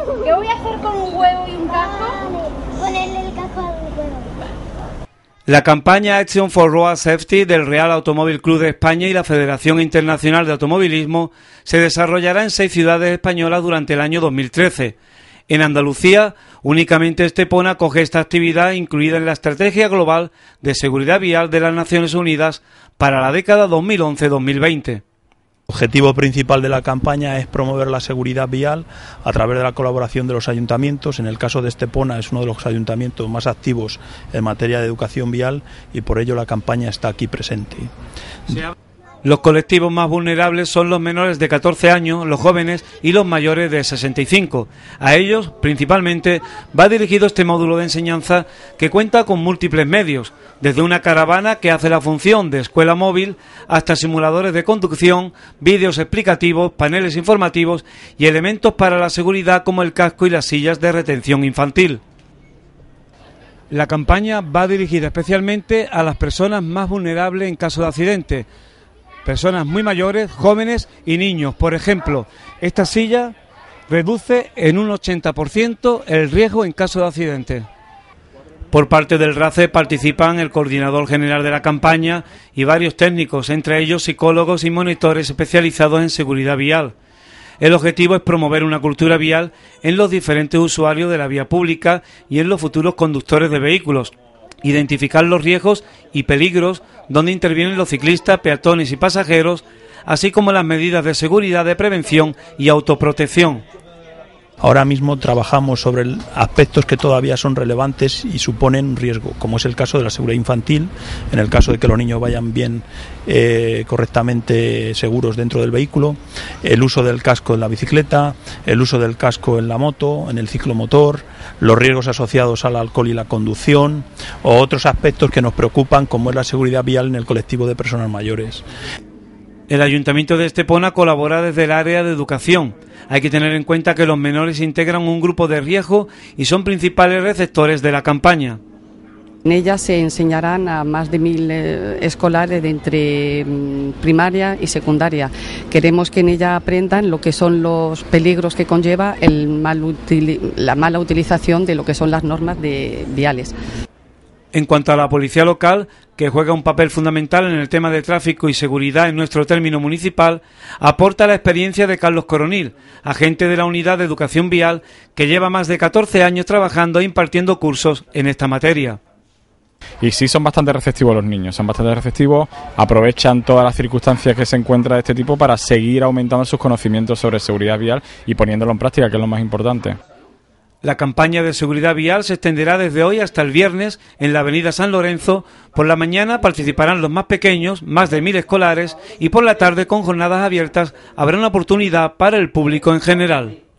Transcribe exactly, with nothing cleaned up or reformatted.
¿Qué voy a hacer con un huevo y un casco? Ponerle el casco al huevo. La campaña Action for Road Safety del Real Automóvil Club de España y la Federación Internacional de Automovilismo se desarrollará en seis ciudades españolas durante el año dos mil trece. En Andalucía, únicamente Estepona acoge esta actividad incluida en la Estrategia Global de Seguridad Vial de las Naciones Unidas para la década dos mil once dos mil veinte. El objetivo principal de la campaña es promover la seguridad vial a través de la colaboración de los ayuntamientos. En el caso de Estepona es uno de los ayuntamientos más activos en materia de educación vial y por ello la campaña está aquí presente. Sí. Los colectivos más vulnerables son los menores de catorce años, los jóvenes y los mayores de sesenta y cinco. A ellos, principalmente, va dirigido este módulo de enseñanza que cuenta con múltiples medios, desde una caravana que hace la función de escuela móvil hasta simuladores de conducción, vídeos explicativos, paneles informativos y elementos para la seguridad como el casco y las sillas de retención infantil. La campaña va dirigida especialmente a las personas más vulnerables en caso de accidente. Personas muy mayores, jóvenes y niños. Por ejemplo, esta silla reduce en un ochenta por ciento el riesgo en caso de accidente. Por parte del RACE participan el coordinador general de la campaña y varios técnicos, entre ellos psicólogos y monitores especializados en seguridad vial. El objetivo es promover una cultura vial en los diferentes usuarios de la vía pública y en los futuros conductores de vehículos. Identificar los riesgos y peligros donde intervienen los ciclistas, peatones y pasajeros, así como las medidas de seguridad, de prevención y autoprotección. Ahora mismo trabajamos sobre aspectos que todavía son relevantes y suponen un riesgo, como es el caso de la seguridad infantil, en el caso de que los niños vayan bien, eh, correctamente seguros dentro del vehículo, el uso del casco en la bicicleta, el uso del casco en la moto, en el ciclomotor, los riesgos asociados al alcohol y la conducción, o otros aspectos que nos preocupan, como es la seguridad vial en el colectivo de personas mayores. El Ayuntamiento de Estepona colabora desde el área de educación. Hay que tener en cuenta que los menores integran un grupo de riesgo y son principales receptores de la campaña. En ella se enseñarán a más de mil eh, escolares de entre mm, primaria y secundaria. Queremos que en ella aprendan lo que son los peligros que conlleva el mal utili- la mala utilización de lo que son las normas de viales. En cuanto a la policía local, que juega un papel fundamental en el tema de tráfico y seguridad en nuestro término municipal, aporta la experiencia de Carlos Coronil, agente de la Unidad de Educación Vial, que lleva más de catorce años trabajando e impartiendo cursos en esta materia. Y sí, son bastante receptivos los niños, son bastante receptivos, aprovechan todas las circunstancias que se encuentran de este tipo para seguir aumentando sus conocimientos sobre seguridad vial y poniéndolo en práctica, que es lo más importante. La campaña de seguridad vial se extenderá desde hoy hasta el viernes en la avenida San Lorenzo. Por la mañana participarán los más pequeños, más de mil escolares, y por la tarde, con jornadas abiertas, habrá una oportunidad para el público en general.